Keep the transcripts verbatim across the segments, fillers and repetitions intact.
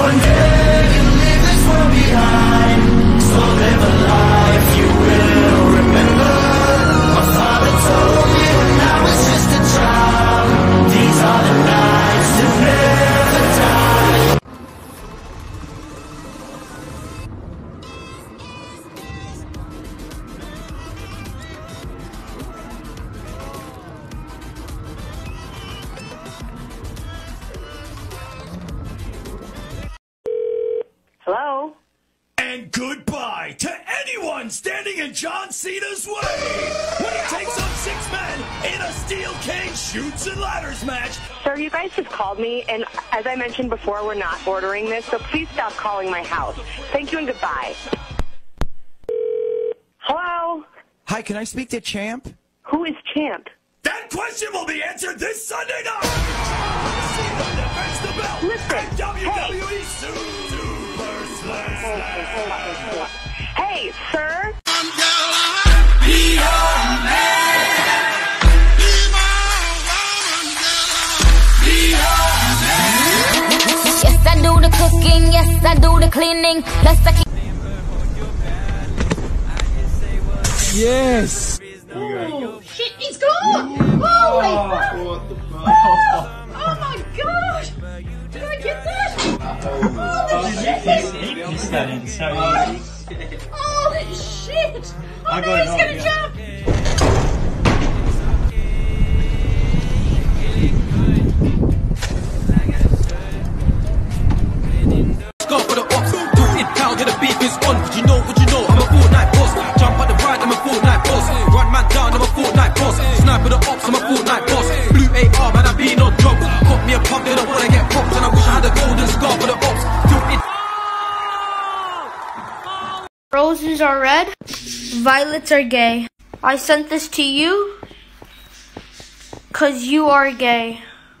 One day you'll leave this world behind, so live a life you will remember. My father told me when I was just a child, these are the nights to never die. Hello? And goodbye to anyone standing in John Cena's way when he takes on six men in a steel cage shoots and ladders match. Sir, you guys just called me, and as I mentioned before, we're not ordering this, so please stop calling my house. Thank you and goodbye. Hello? Hi, can I speak to Champ? Who is Champ? That question will be answered this Sunday night. Cena defends the belt. Listen, and W W E hey. Super Slam. Hey, sir? Be your man. Be your man. Yes, I do the cooking, yes, I do the cleaning. Plus I keep Yes! Oh, shit, he's gone! Holy fuck! Oh, oh my gosh! Did I get that? Holy shit! He's standing so easy. Holy shit! Oh no, he's gonna jump! Go for the ops, do it how the beef is on. Would you know, would you know, I'm a Fortnite boss. Jump on the ride, I'm a Fortnite boss. Run man down, I'm a Fortnite boss. Sniper the ops, I'm a Fortnite boss. Blue A R, man, I've been on job. Caught me a pump, they don't wanna get popped. And I wish I had a golden scar for the ops. Do it. Roses are red, violets are gay. I sent this to you, cause you are gay.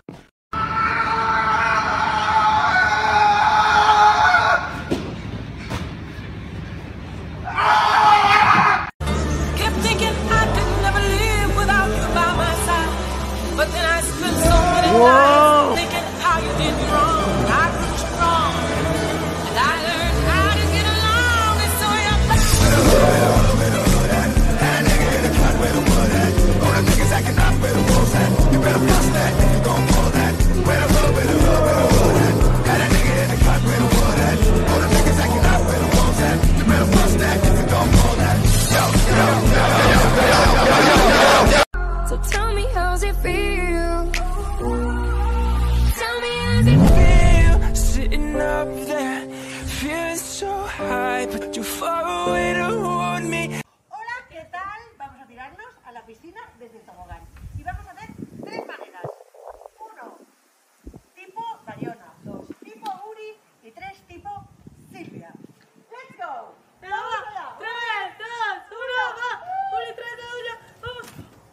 Kept thinking I could never live without you by my side. But then I spent so many nights thinking how you did me wrong. I grew strong, and I learned how to get along. And so So tell me, how's it feel? Tell me, how's it feel? Sitting up there, feeling so high, but you're far away to hold me. Hola, ¿qué tal? Vamos a tirarnos a la piscina desde el tobogán. Y vamos a hacer tres maneras. Uno, tipo Dayona. Dos, tipo Uri. Y tres, tipo Silvia. ¡Let's go! ¡Vamos allá! Tres, dos, uno, va. Uri, tres, dos, uno, vamos.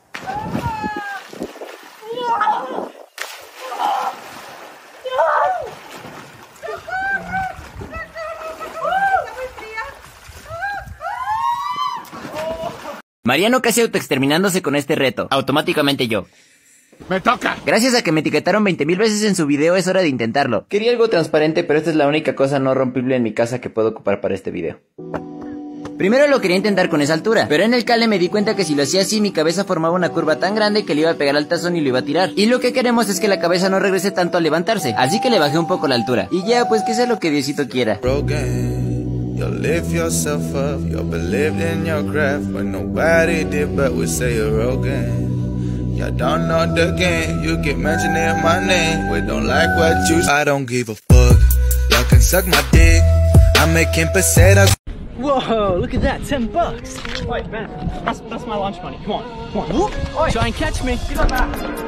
Mariano casi autoexterminándose con este reto. Automáticamente yo. ¡Me toca! Gracias a que me etiquetaron veinte mil veces en su video, es hora de intentarlo. Quería algo transparente, pero esta es la única cosa no rompible en mi casa que puedo ocupar para este video. Primero lo quería intentar con esa altura, pero en el cale me di cuenta que si lo hacía así mi cabeza formaba una curva tan grande que le iba a pegar al tazón y lo iba a tirar. Y lo que queremos es que la cabeza no regrese tanto al levantarse, así que le bajé un poco la altura. Y ya, pues que sea lo que Diosito quiera. You'll lift yourself up, you believed in your craft, but nobody did but we say you're broken. You don't know the game, you keep mentioning my name, we don't like what you I don't give a fuck, y'all can suck my dick, I'm making pesetas. Whoa, look at that, ten bucks. Wait, man, that's, that's my lunch money, come on, come on. Whoop. Oi. Try and catch me. Get on that.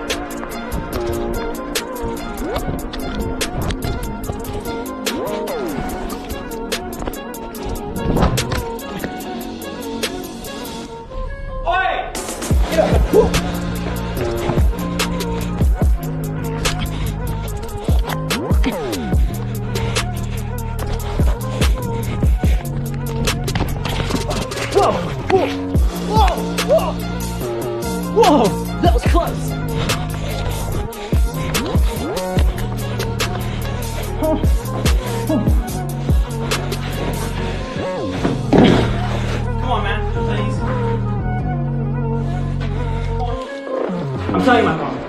Whoa! Whoa! Whoa! Whoa! Whoa! That was close! Oh. Oh. I'm telling you my problem.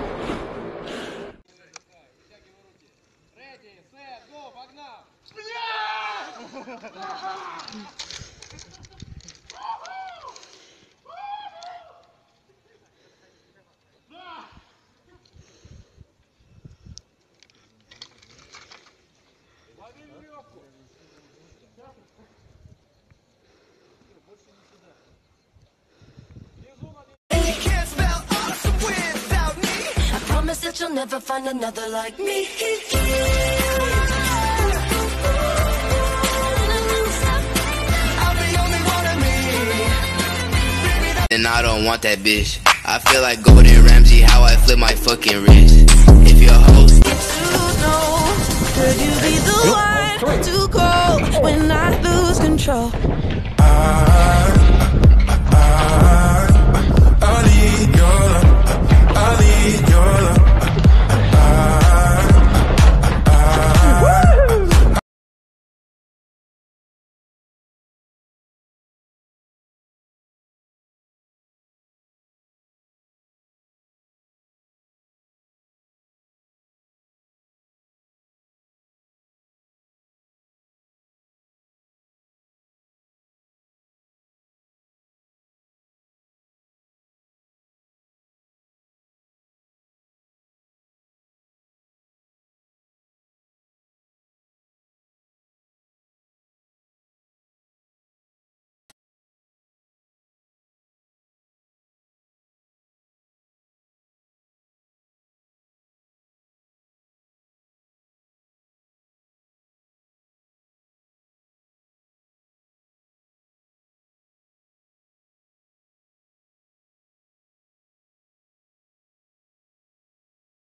That you'll never find another like me. I'm the only one of me. And I don't want that bitch. I feel like Gordon Ramsay, how I flip my fucking wrist. If you're a host, Could you be the one to call when I lose control? I